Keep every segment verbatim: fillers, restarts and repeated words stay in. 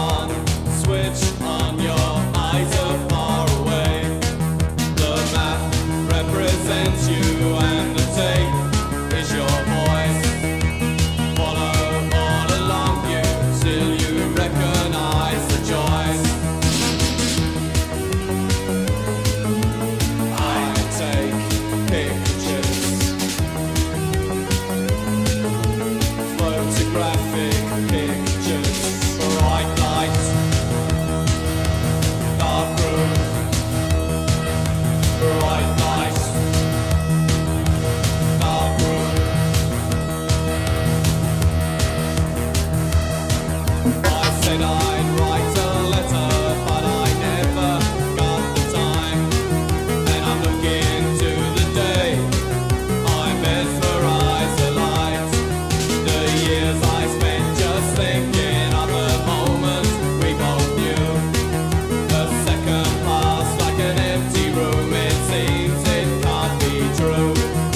on, switch on, your eyes are far away. The map represents you and the tape is your voice. Follow all along you till you recognize the choice. I take pictures, photographic pictures, bright lights, dark room, bright lights, dark room. I said I'd write a letter, but I never got the time. And I'm looking to the day I mesmerized the light. The years I spent just thinking of the moment we both knew. A second passed like an empty room, it seems it can't be true.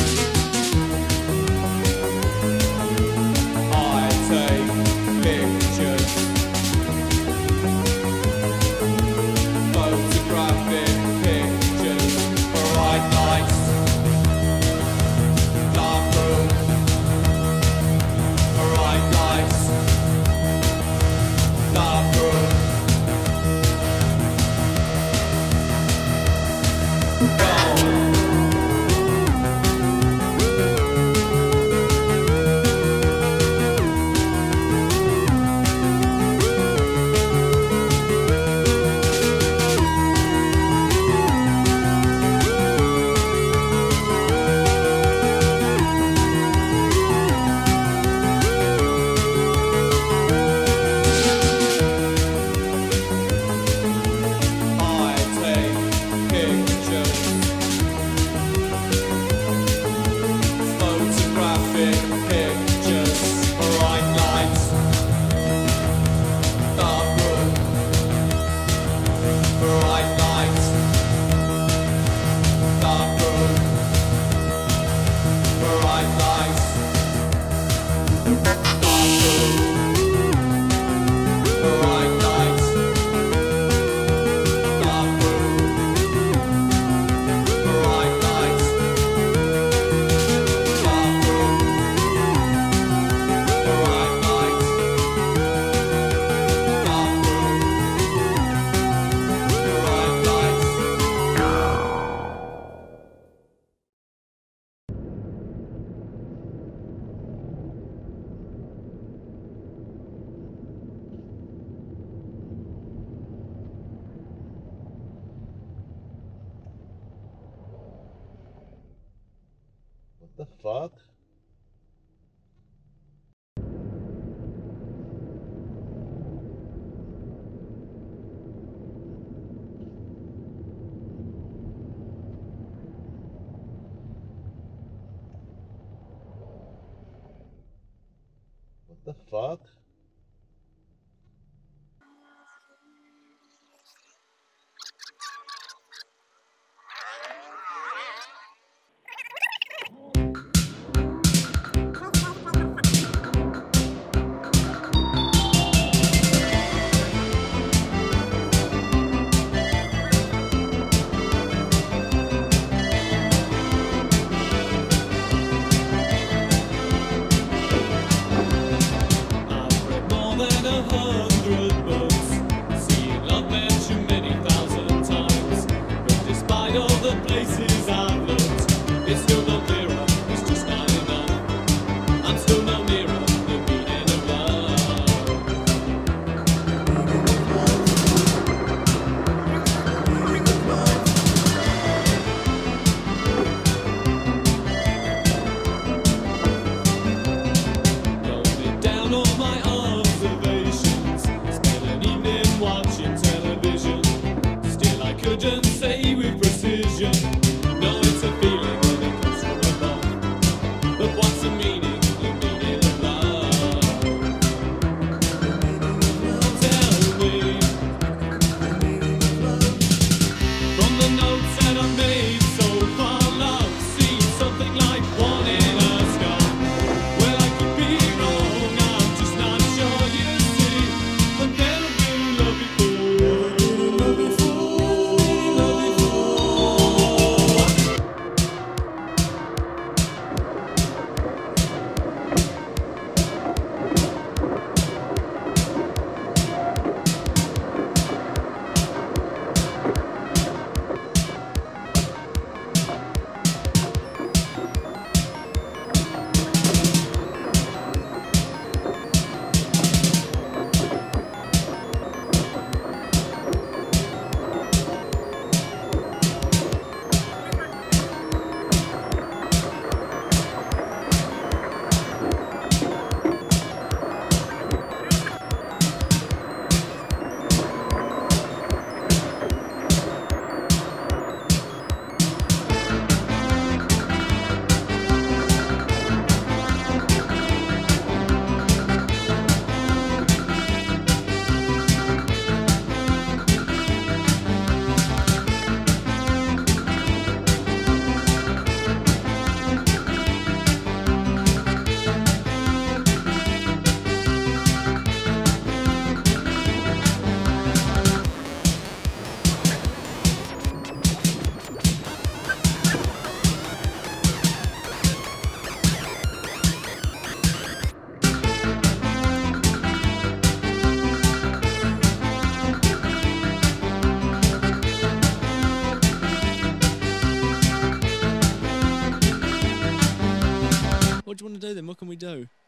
I take pictures, photographic pictures, bright lights, dark room, bright lights, dark room. Go. I take pictures, photographic pictures, bright lights, dark room, bright lights, dark room, bright lights, dark room, bright lights, dark room, bright lights, dark room, bright lights, dark room, bright lights. What the fuck? What the fuck? I've read more than a hundred books, seen love mentioned many thousand times. But despite all the places I've looked, it's still not clearer, it's just not enough. I'm still no nearer the meaning of love. Noted down all my observations, spent an evening watching television. Still I couldn't say with precision. No, it's a feeling that it comes from above. But what's the meaning, the meaning of love? Tell me. From the notes that I've made so far, love seems something like one in a sky. Well, I could be wrong, I'm just not sure, you see. But then then. What can we do?